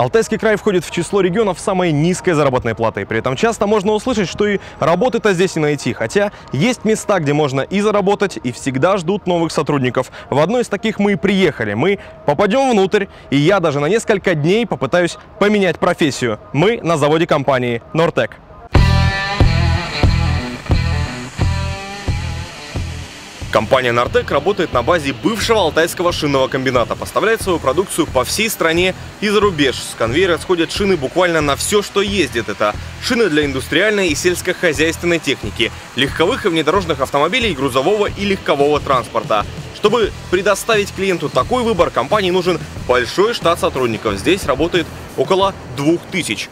Алтайский край входит в число регионов с самой низкой заработной платой. При этом часто можно услышать, что и работы-то здесь не найти. Хотя есть места, где можно и заработать, и всегда ждут новых сотрудников. В одно из таких мы и приехали. Мы попадем внутрь, и я даже на несколько дней попытаюсь поменять профессию. Мы на заводе компании Нортек. Компания Нортек работает на базе бывшего Алтайского шинного комбината. Поставляет свою продукцию по всей стране и за рубеж. С конвейера сходят шины буквально на все, что ездит. Это шины для индустриальной и сельскохозяйственной техники, легковых и внедорожных автомобилей, грузового и легкового транспорта. Чтобы предоставить клиенту такой выбор, компании нужен большой штат сотрудников. Здесь работает около 2000.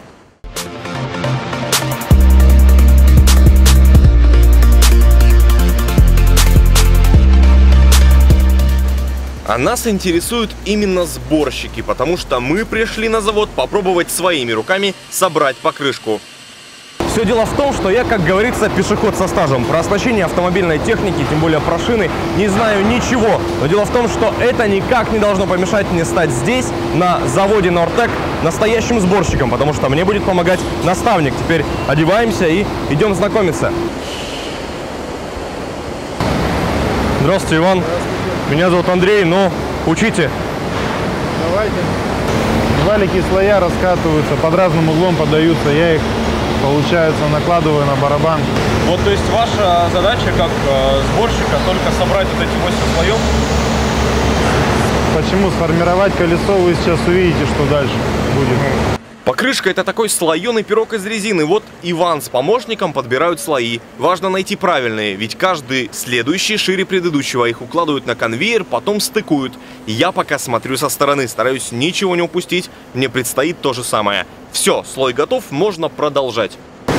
А нас интересуют именно сборщики, потому что мы пришли на завод попробовать своими руками собрать покрышку. Все дело в том, что я, как говорится, пешеход со стажем. Про оснащение автомобильной техники, тем более про шины, не знаю ничего. Но дело в том, что это никак не должно помешать мне стать здесь, на заводе Нортек, настоящим сборщиком, потому что мне будет помогать наставник. Теперь одеваемся и идем знакомиться. Здравствуйте, Иван. Меня зовут Андрей, но учите. Давайте. Валики слоя раскатываются, под разным углом подаются. Я их, получается, накладываю на барабан. Вот, то есть ваша задача как сборщика только собрать вот эти 8 слоев? Почему? Сформировать колесо, вы сейчас увидите, что дальше будет. Покрышка — это такой слоеный пирог из резины. Вот Иван с помощником подбирают слои. Важно найти правильные, ведь каждый следующий шире предыдущего. Их укладывают на конвейер, потом стыкуют. Я пока смотрю со стороны, стараюсь ничего не упустить. Мне предстоит то же самое. Все, слой готов, можно продолжать.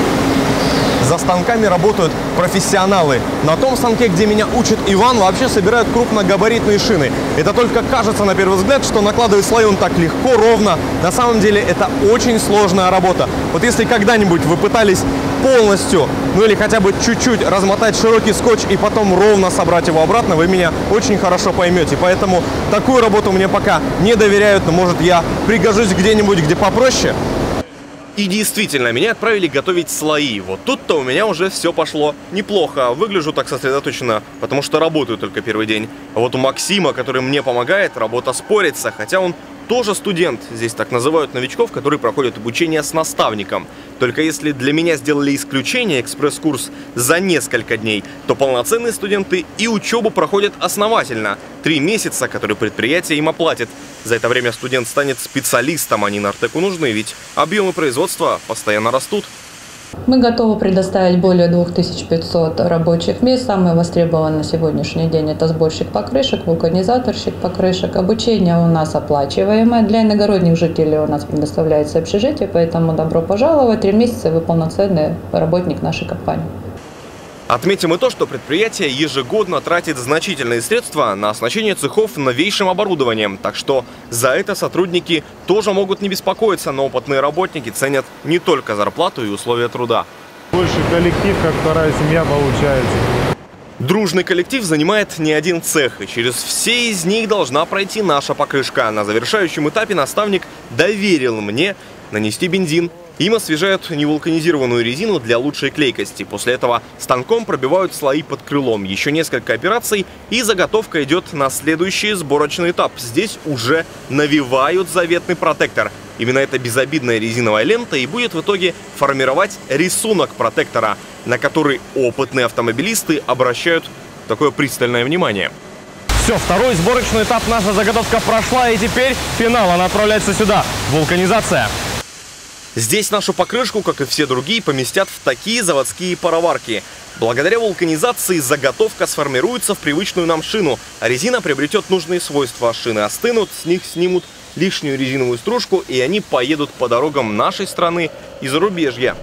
За станками работают профессионалы. На том станке, где меня учит Иван, вообще собирают крупногабаритные шины. Это только кажется на первый взгляд, что накладывать слои он так легко, ровно. На самом деле это очень сложная работа. Вот если когда-нибудь вы пытались полностью, ну или хотя бы чуть-чуть размотать широкий скотч и потом ровно собрать его обратно, вы меня очень хорошо поймете. Поэтому такую работу мне пока не доверяют, но может я пригожусь где-нибудь, где попроще. И действительно, меня отправили готовить слои. Вот тут-то у меня уже все пошло неплохо. Выгляжу так сосредоточенно, потому что работаю только первый день. А вот у Максима, который мне помогает, работа спорится, хотя он тоже студент. Здесь так называют новичков, которые проходят обучение с наставником. Только если для меня сделали исключение, экспресс-курс за несколько дней, то полноценные студенты и учебу проходят основательно. 3 месяца, которые предприятие им оплатит. За это время студент станет специалистом, они Нортеку нужны, ведь объемы производства постоянно растут. Мы готовы предоставить более 2500 рабочих мест. Самый востребованный на сегодняшний день – это сборщик покрышек, вулканизаторщик покрышек. Обучение у нас оплачиваемое. Для иногородних жителей у нас предоставляется общежитие, поэтому добро пожаловать. 3 месяца вы полноценный работник нашей компании. Отметим и то, что предприятие ежегодно тратит значительные средства на оснащение цехов новейшим оборудованием. Так что за это сотрудники тоже могут не беспокоиться, но опытные работники ценят не только зарплату и условия труда. Больше коллектив, как вторая семья получается. Дружный коллектив занимает не один цех, и через все из них должна пройти наша покрышка. На завершающем этапе наставник доверил мне нанести бензин. Им освежают невулканизированную резину для лучшей клейкости. После этого станком пробивают слои под крылом. Еще несколько операций, и заготовка идет на следующий сборочный этап. Здесь уже навивают заветный протектор. Именно эта безобидная резиновая лента и будет в итоге формировать рисунок протектора, на который опытные автомобилисты обращают такое пристальное внимание. Все, второй сборочный этап, наша заготовка прошла, и теперь финал, она отправляется сюда. Вулканизация. Здесь нашу покрышку, как и все другие, поместят в такие заводские пароварки. Благодаря вулканизации заготовка сформируется в привычную нам шину, а резина приобретет нужные свойства. Шины остынут, с них снимут лишнюю резиновую стружку, и они поедут по дорогам нашей страны и зарубежья.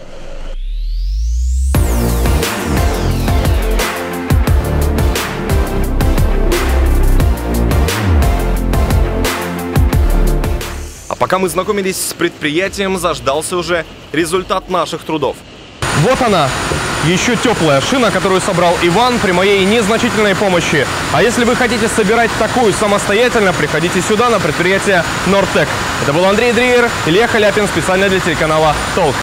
Пока мы знакомились с предприятием, заждался уже результат наших трудов. Вот она, еще теплая шина, которую собрал Иван при моей незначительной помощи. А если вы хотите собирать такую самостоятельно, приходите сюда на предприятие Нортек. Это был Андрей Дриер, Илья Халяпин, специально для телеканала Толк.